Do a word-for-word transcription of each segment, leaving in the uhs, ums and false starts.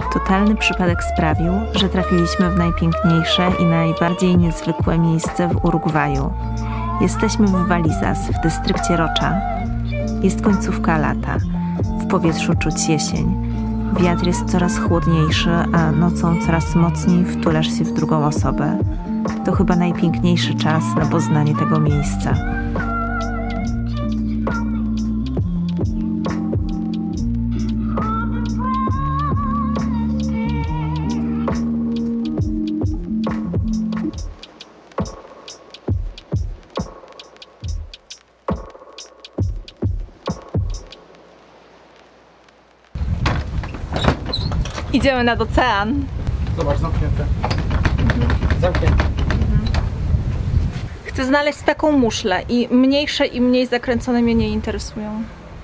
Totalny przypadek sprawił, że trafiliśmy w najpiękniejsze i najbardziej niezwykłe miejsce w Urugwaju. Jesteśmy w Valizas, w dystrykcie Rocha. Jest końcówka lata. W powietrzu czuć jesień. Wiatr jest coraz chłodniejszy, a nocą coraz mocniej wtulasz się w drugą osobę. To chyba najpiękniejszy czas na poznanie tego miejsca. Idziemy nad ocean. Zobacz, zamknięte. Mhm. Zamknięte. Mhm. Chcę znaleźć taką muszlę i mniejsze i mniej zakręcone mnie nie interesują.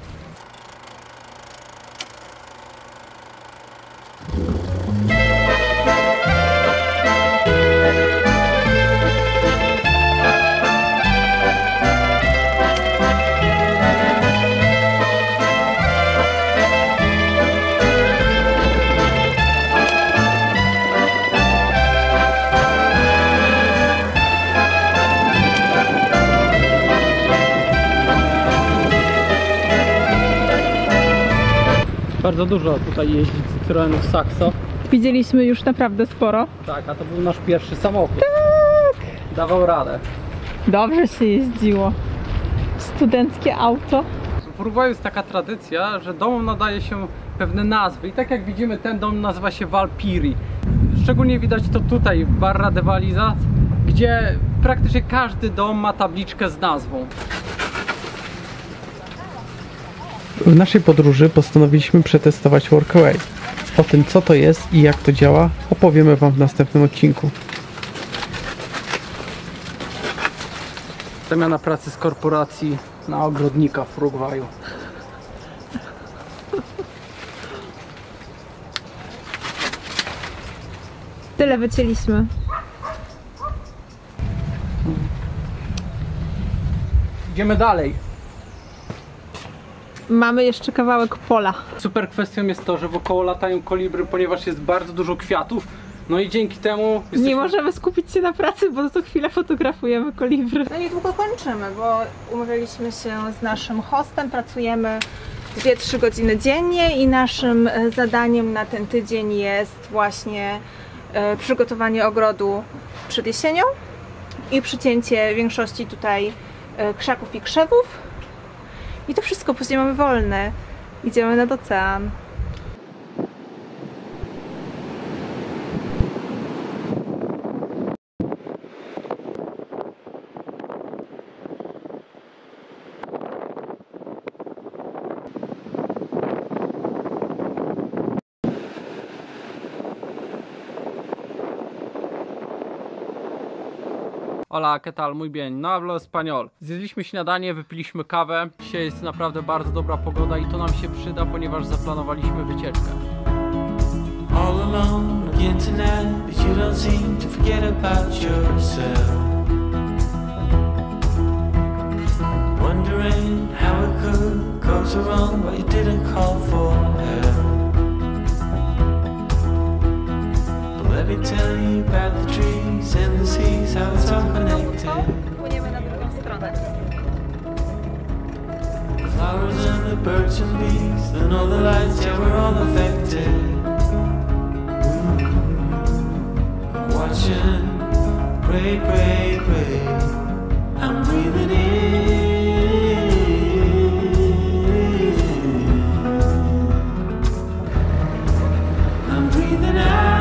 Bardzo dużo tutaj jeździ Citroenów Saxo. Widzieliśmy już naprawdę sporo. Tak, a to był nasz pierwszy samochód. Tak! Dawał radę. Dobrze się jeździło. Studenckie auto. W Urugwaju jest taka tradycja, że domom nadaje się pewne nazwy. I tak jak widzimy, ten dom nazywa się Valpiri. Szczególnie widać to tutaj, w Barra de Valizas, gdzie praktycznie każdy dom ma tabliczkę z nazwą. W naszej podróży postanowiliśmy przetestować Workaway. O tym, co to jest i jak to działa, opowiemy Wam w następnym odcinku. Zamiana pracy z korporacji na ogrodnika w Urugwaju. Tyle wycięliśmy. Idziemy dalej. Mamy jeszcze kawałek pola. Super kwestią jest to, że wokoło latają kolibry, ponieważ jest bardzo dużo kwiatów. No i dzięki temu jesteśmy... Nie możemy skupić się na pracy, bo co chwilę fotografujemy kolibry. No niedługo kończymy, bo umawialiśmy się z naszym hostem, pracujemy dwie trzy godziny dziennie i naszym zadaniem na ten tydzień jest właśnie e, przygotowanie ogrodu przed jesienią i przycięcie większości tutaj e, krzaków i krzewów. I to wszystko, później mamy wolne. Idziemy nad ocean. Hola, ¿qué tal? Muy bien, no hablo español. Zjedliśmy śniadanie, wypiliśmy kawę. Dzisiaj jest naprawdę bardzo dobra pogoda i to nam się przyda, ponieważ zaplanowaliśmy wycieczkę. All alone again tonight, but you don't seem to forget about yourself. Wondering how it could go so wrong, but you didn't call for help. Let me tell you about the trees and the seas, how it's all connected. Płyniemy na drugą stronę. The flowers and the birds and bees, the northern lights, yeah, we're all affected. I'm watching, pray, pray, pray. I'm breathing in. I'm breathing out.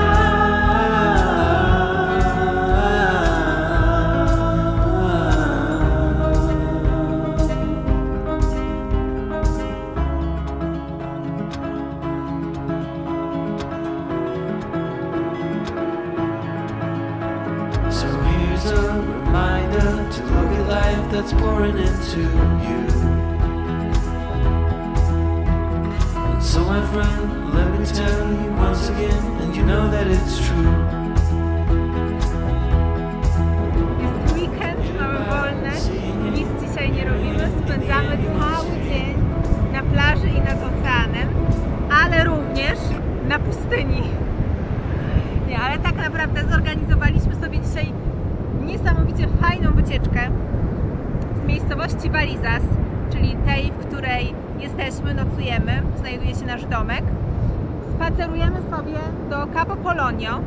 That's pouring into you. And so my friend, let me tell you once again, and you know that it's true. Jest weekend, mamy wolne, nic dzisiaj nie robimy, spędzamy cały dzień na plaży i nad oceanem, ale również na pustyni. dzisiaj niesamowicie fajną wycieczkę z miejscowości Valizas, czyli tej, w której jesteśmy, nocujemy, znajduje się nasz domek. Spacerujemy sobie do Capo Polonio,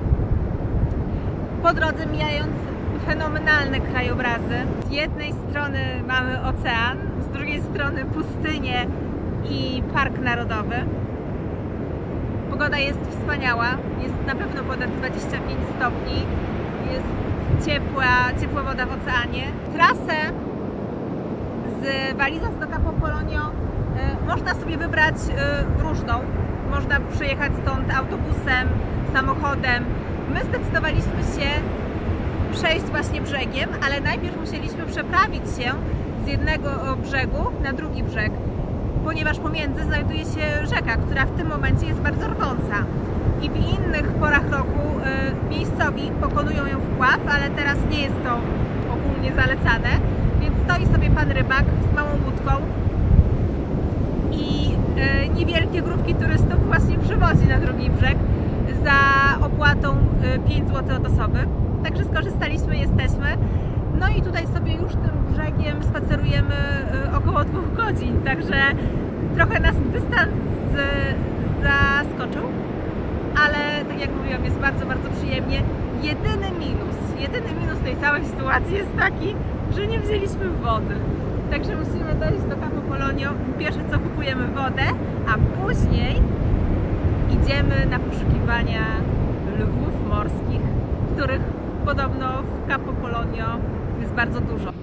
po drodze mijając fenomenalne krajobrazy. Z jednej strony mamy ocean, z drugiej strony pustynię i park narodowy. Pogoda jest wspaniała, jest na pewno ponad dwadzieścia pięć stopni, jest ciepła, ciepła woda w oceanie. Trasę z Valizas do Capo Polonio y, można sobie wybrać y, różną. Można przejechać stąd autobusem, samochodem. My zdecydowaliśmy się przejść właśnie brzegiem, ale najpierw musieliśmy przeprawić się z jednego brzegu na drugi brzeg, ponieważ pomiędzy znajduje się rzeka, która w tym momencie jest bardzo rwąca. I w innych porach roku y, miejscowi pokonują ją wpław, ale teraz nie jest to ogólnie zalecane, więc stoi sobie pan rybak z małą łódką i y, niewielkie grupki turystów właśnie przywozi na drugi brzeg za opłatą y, pięć złotych od osoby. Także skorzystaliśmy, jesteśmy. No i tutaj sobie już tym brzegiem spacerujemy y, około dwóch godzin, także trochę nas dystans y, zaskoczył, ale tak jak mówiłam, jest bardzo, bardzo przyjemnie. Jedyny minus, jedyny minus tej całej sytuacji jest taki, że nie wzięliśmy wody. Także musimy dojść do Capo Polonio, pierwsze co kupujemy wodę, a później idziemy na poszukiwania lwów morskich, których podobno w Capo Polonio jest bardzo dużo.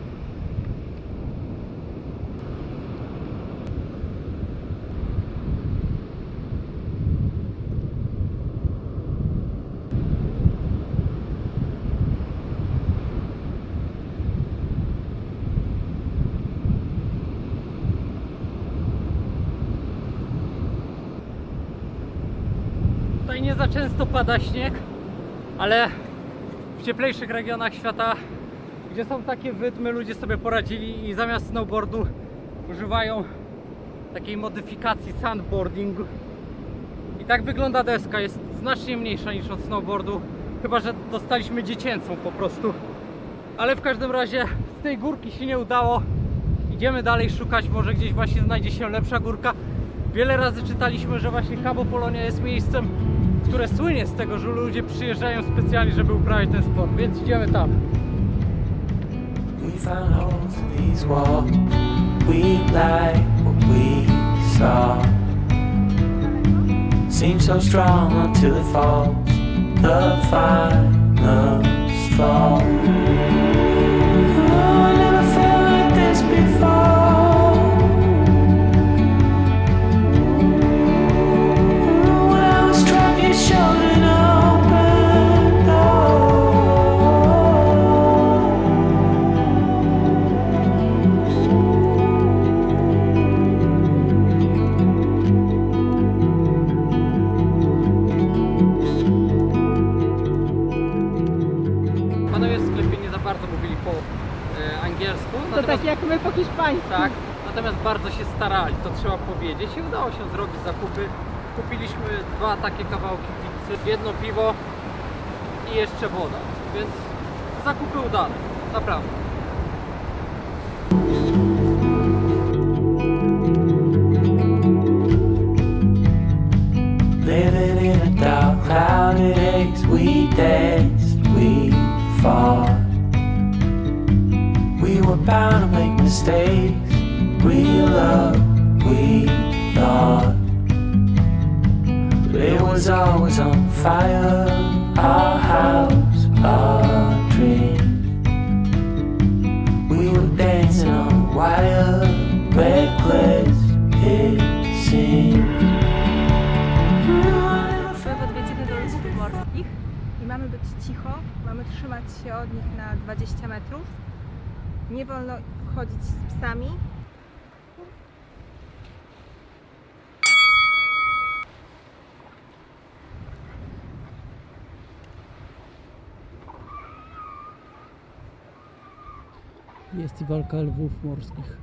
Tutaj nie za często pada śnieg, ale w cieplejszych regionach świata, gdzie są takie wydmy, ludzie sobie poradzili i zamiast snowboardu używają takiej modyfikacji sandboarding. I tak wygląda deska, jest znacznie mniejsza niż od snowboardu, chyba że dostaliśmy dziecięcą po prostu. Ale w każdym razie z tej górki się nie udało. Idziemy dalej szukać, może gdzieś właśnie znajdzie się lepsza górka. Wiele razy czytaliśmy, że właśnie Capo Polonio jest miejscem, które słynie z tego, że ludzie przyjeżdżają specjalnie, żeby uprawiać ten sport, więc idziemy tam. We found holes in these walls. We like what we saw. Seems so strong until it falls. The final straw. Oh, I never felt like this before. Panowie w sklepie nie za bardzo mówili po e, angielsku. To natomiast, tak jak my po hiszpańsku. tak, natomiast bardzo się starali, to trzeba powiedzieć, i udało się zrobić zakupy. Kupiliśmy dwa takie kawałki pizzy, jedno piwo i jeszcze woda, więc zakupy udane, naprawdę. Living in a dark, clouded haze, we danced, we fought. We were bound to make mistakes, real love, we thought. But it was always on fire, our house, our dream. We were dancing on wire, reckless it seemed. W odwiedziny do lwów morskich i mamy być cicho, mamy trzymać się od nich na dwadzieścia metrów. Nie wolno chodzić z psami. Jest i walka lwów morskich.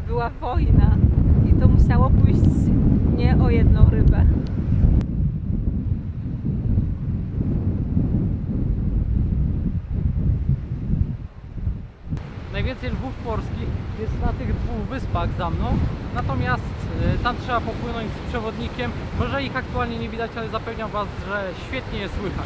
była wojna i to musiało pójść nie o jedną rybę. Najwięcej lwów morskich jest na tych dwóch wyspach za mną, natomiast y, tam trzeba popłynąć z przewodnikiem. Może ich aktualnie nie widać, ale zapewniam Was, że świetnie je słychać.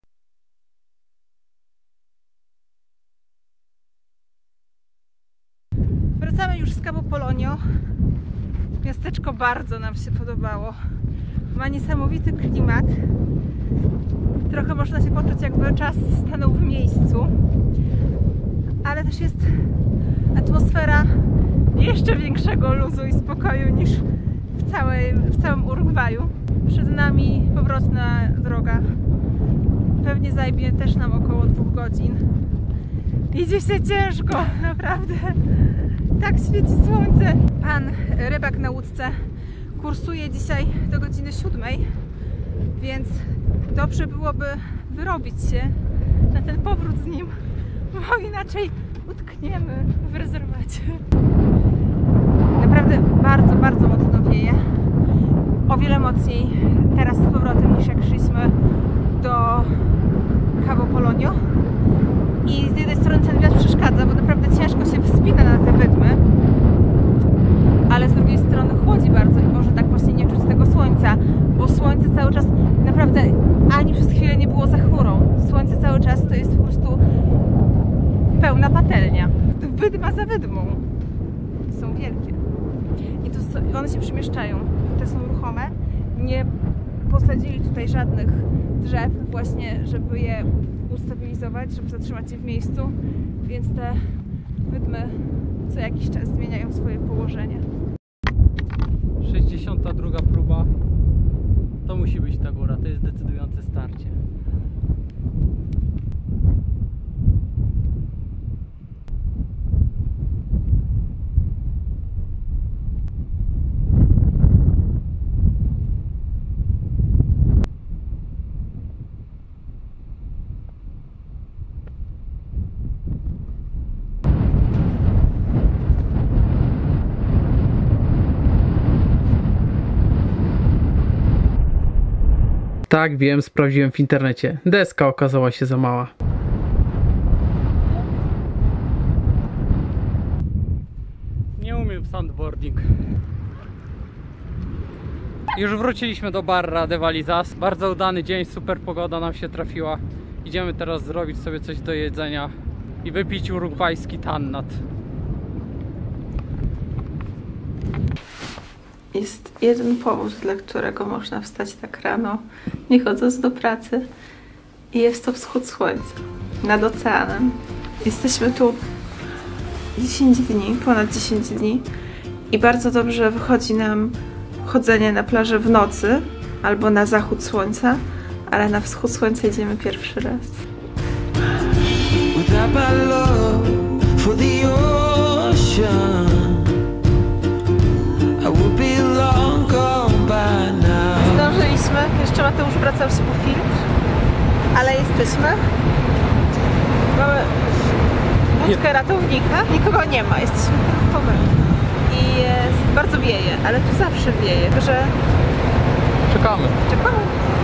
Wracamy już z Cabo Polonio. Miasteczko bardzo nam się podobało. Ma niesamowity klimat. Trochę można się poczuć, jakby czas stanął w miejscu. Ale też jest atmosfera jeszcze większego luzu i spokoju niż w, całej, w całym Urugwaju. Przed nami powrotna droga. Pewnie zajmie też nam około dwóch godzin. Idzie się ciężko, naprawdę. Tak świeci słońce. Pan rybak na łódce kursuje dzisiaj do godziny siódmej, więc dobrze byłoby wyrobić się na ten powrót z nim, bo inaczej utkniemy w rezerwacie. Naprawdę bardzo, bardzo mocno wieje. O wiele mocniej teraz z powrotem niż jak szliśmy do Cabo Polonio. I z jednej strony ten wiatr przeszkadza, bo naprawdę ciężko się wspina na te wydmy, ale z drugiej strony chłodzi bardzo i może tak właśnie nie czuć tego słońca, bo słońce cały czas, naprawdę ani przez chwilę nie było za chmurą. Słońce cały czas to jest po prostu pełna patelnia. Wydma za wydmą. Są wielkie. I to one się przemieszczają. Te są ruchome. Nie posadzili tutaj żadnych drzew właśnie, żeby je ustabilizować, żeby zatrzymać je w miejscu, więc te wydmy co jakiś czas zmieniają swoje położenie. sześćdziesiąta druga próba. To musi być ta góra, to jest decydujące starcie. Tak, wiem, sprawdziłem w internecie. Deska okazała się za mała. Nie umiem sandboarding. Już wróciliśmy do Barra de Valizas. Bardzo udany dzień, super pogoda nam się trafiła. Idziemy teraz zrobić sobie coś do jedzenia i wypić urugwajski tannat. Jest jeden powód, dla którego można wstać tak rano, nie chodząc do pracy. I jest to wschód słońca nad oceanem. Jesteśmy tu dziesięć dni, ponad dziesięć dni i bardzo dobrze wychodzi nam chodzenie na plaży w nocy albo na zachód słońca, ale na wschód słońca idziemy pierwszy raz. Zdążyliśmy, jeszcze Mateusz wracał się po filtr, ale jesteśmy. Mamy budkę ratownika, nikogo nie ma, jesteśmy tylko my. I jest, bardzo wieje, ale tu zawsze wieje, także Czekamy. czekamy.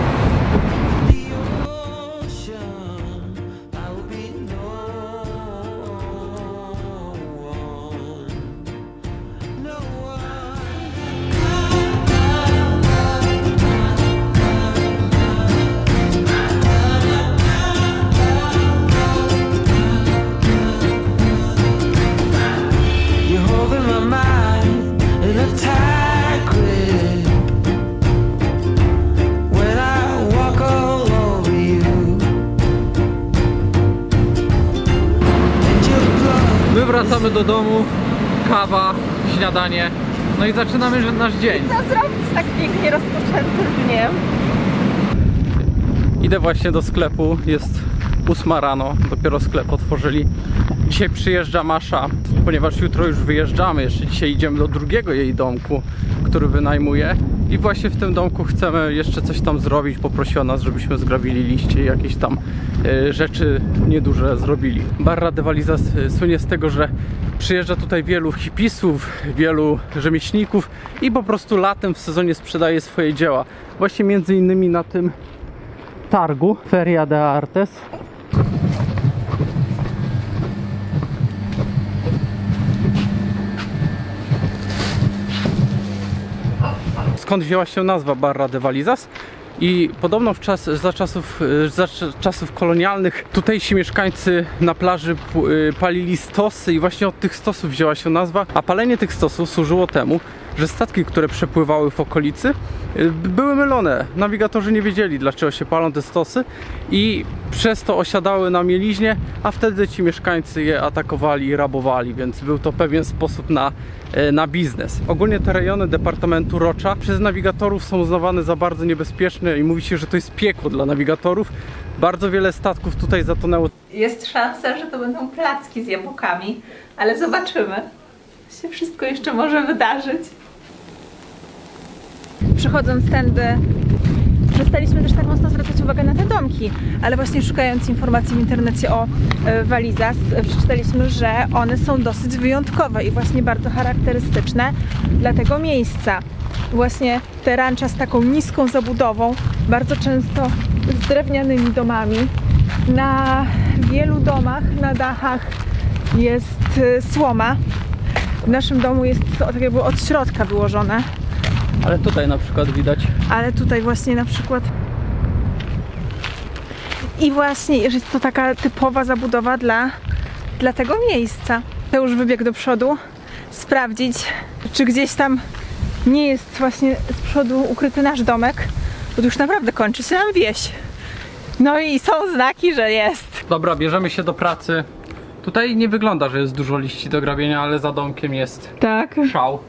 My wracamy do domu, kawa, śniadanie, no i zaczynamy nasz dzień. Co zrobić z tak pięknie rozpoczętym dniem? Idę właśnie do sklepu, jest ósma rano, dopiero sklep otworzyli. Dzisiaj przyjeżdża Masza, ponieważ jutro już wyjeżdżamy, jeszcze dzisiaj idziemy do drugiego jej domku, który wynajmuje I właśnie w tym domku chcemy jeszcze coś tam zrobić. Poprosiła nas, żebyśmy zgrabili liście i jakieś tam y, rzeczy nieduże zrobili. Barra de Valizas słynie z tego, że przyjeżdża tutaj wielu hipisów, wielu rzemieślników i po prostu latem w sezonie sprzedaje swoje dzieła. Właśnie między innymi na tym targu Feria de Artes. Skąd wzięła się nazwa Barra de Valizas? I podobno w czas, za, czasów, za czasów kolonialnych tutejsi mieszkańcy na plaży palili stosy i właśnie od tych stosów wzięła się nazwa, a palenie tych stosów służyło temu, że statki, które przepływały w okolicy, były mylone. Nawigatorzy nie wiedzieli, dlaczego się palą te stosy i przez to osiadały na mieliźnie, a wtedy ci mieszkańcy je atakowali i rabowali, więc był to pewien sposób na, na biznes. Ogólnie te rejony departamentu Rocha przez nawigatorów są uznawane za bardzo niebezpieczne i mówi się, że to jest piekło dla nawigatorów. Bardzo wiele statków tutaj zatonęło. Jest szansa, że to będą placki z jabłkami, ale zobaczymy. Się wszystko jeszcze może wydarzyć. Przechodząc tędy, przestaliśmy też tak mocno zwracać uwagę na te domki, ale właśnie szukając informacji w internecie o e, Valizas, e, przeczytaliśmy, że one są dosyć wyjątkowe i właśnie bardzo charakterystyczne dla tego miejsca. Właśnie te rancza z taką niską zabudową, bardzo często z drewnianymi domami. Na wielu domach, na dachach jest e, słoma. W naszym domu jest to tak jakby od środka wyłożone. Ale tutaj na przykład widać. Ale tutaj właśnie na przykład. I właśnie jest to taka typowa zabudowa dla, dla tego miejsca. To już wybiegł do przodu sprawdzić, czy gdzieś tam nie jest właśnie z przodu ukryty nasz domek, bo tu już naprawdę kończy się nam wieś. No i są znaki, że jest. Dobra, bierzemy się do pracy. Tutaj nie wygląda, że jest dużo liści do grabienia, ale za domkiem jest tak szał.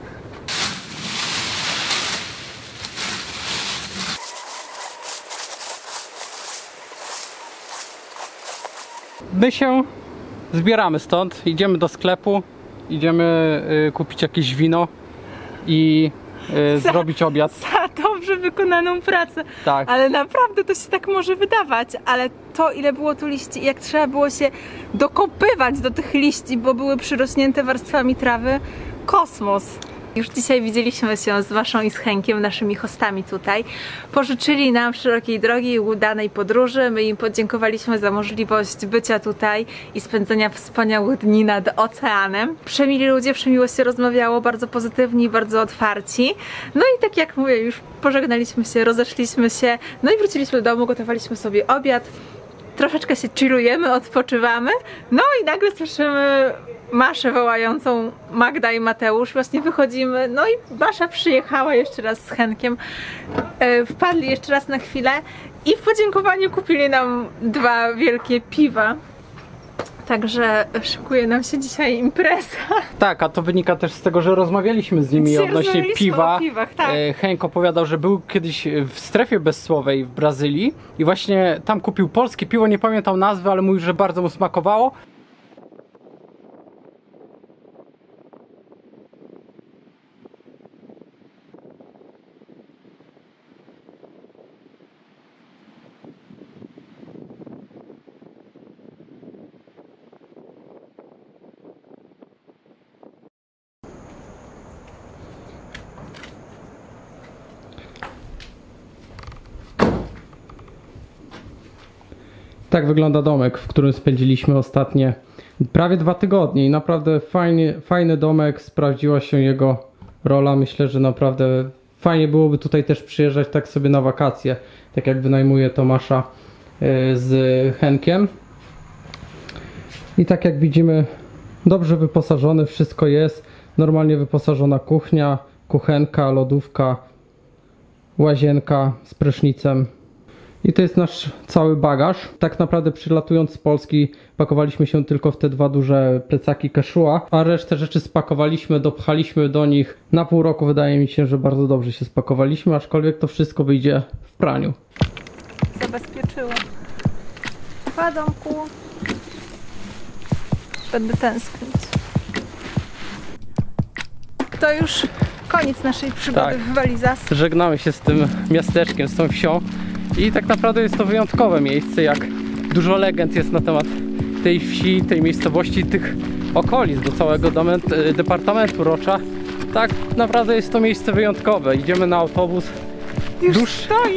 My się zbieramy stąd, idziemy do sklepu, idziemy y, kupić jakieś wino i y, za, zrobić obiad. Za dobrze wykonaną pracę. Tak. Ale naprawdę to się tak może wydawać, ale to ile było tu liści, jak trzeba było się dokopywać do tych liści, bo były przyrośnięte warstwami trawy, kosmos. Już dzisiaj widzieliśmy się z Waszą i z Henkiem, naszymi hostami tutaj. Pożyczyli nam szerokiej drogi i udanej podróży. My im podziękowaliśmy za możliwość bycia tutaj i spędzenia wspaniałych dni nad oceanem. Przemili ludzie, przemiło się rozmawiało, bardzo pozytywni, bardzo otwarci. No i tak jak mówię, już pożegnaliśmy się, rozeszliśmy się, no i wróciliśmy do domu, gotowaliśmy sobie obiad. Troszeczkę się chillujemy, odpoczywamy. No i nagle słyszymy Maszę wołającą Magda i Mateusz. Właśnie wychodzimy, no i Masza przyjechała jeszcze raz z Henkiem. E, wpadli jeszcze raz na chwilę i w podziękowaniu kupili nam dwa wielkie piwa. Także szykuje nam się dzisiaj impreza. Tak, a to wynika też z tego, że rozmawialiśmy z nimi Dzisiaj odnośnie piwa. O piwach, tak. Henk opowiadał, że był kiedyś w strefie bezsłowej w Brazylii i właśnie tam kupił polskie piwo, nie pamiętam nazwy, ale mówił, że bardzo mu smakowało. Tak wygląda domek, w którym spędziliśmy ostatnie prawie dwa tygodnie i naprawdę fajnie, fajny domek, sprawdziła się jego rola. Myślę, że naprawdę fajnie byłoby tutaj też przyjeżdżać tak sobie na wakacje, tak jak wynajmuje Tomasza z Henkiem. I tak jak widzimy, dobrze wyposażony, wszystko jest, normalnie wyposażona kuchnia, kuchenka, lodówka, łazienka z prysznicem. I to jest nasz cały bagaż. Tak naprawdę przylatując z Polski pakowaliśmy się tylko w te dwa duże plecaki Quechua, a resztę rzeczy spakowaliśmy, dopchaliśmy do nich. Na pół roku wydaje mi się, że bardzo dobrze się spakowaliśmy, aczkolwiek to wszystko wyjdzie w praniu. Zabezpieczyło. Dwa domku. Będę tęsknić. To już koniec naszej przygody Tak. w Valizas. Żegnamy się z tym miasteczkiem, z tą wsią i tak naprawdę jest to wyjątkowe miejsce, jak dużo legend jest na temat tej wsi, tej miejscowości, tych okolic do całego domen- departamentu Rocza. Tak naprawdę jest to miejsce wyjątkowe. Idziemy na autobus. Już Dusz... stoi.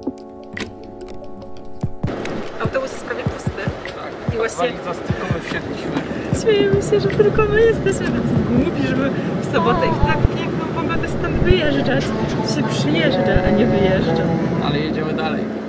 Autobus jest prawie pusty. Tak, I właśnie tylko my wsiedliśmy. śmiejemy się, że tylko my jesteśmy tacy głupi, żeby w sobotę i w tak piękną pogodę stąd wyjeżdżać. Się przyjeżdża, a nie wyjeżdża. Ale jedziemy dalej.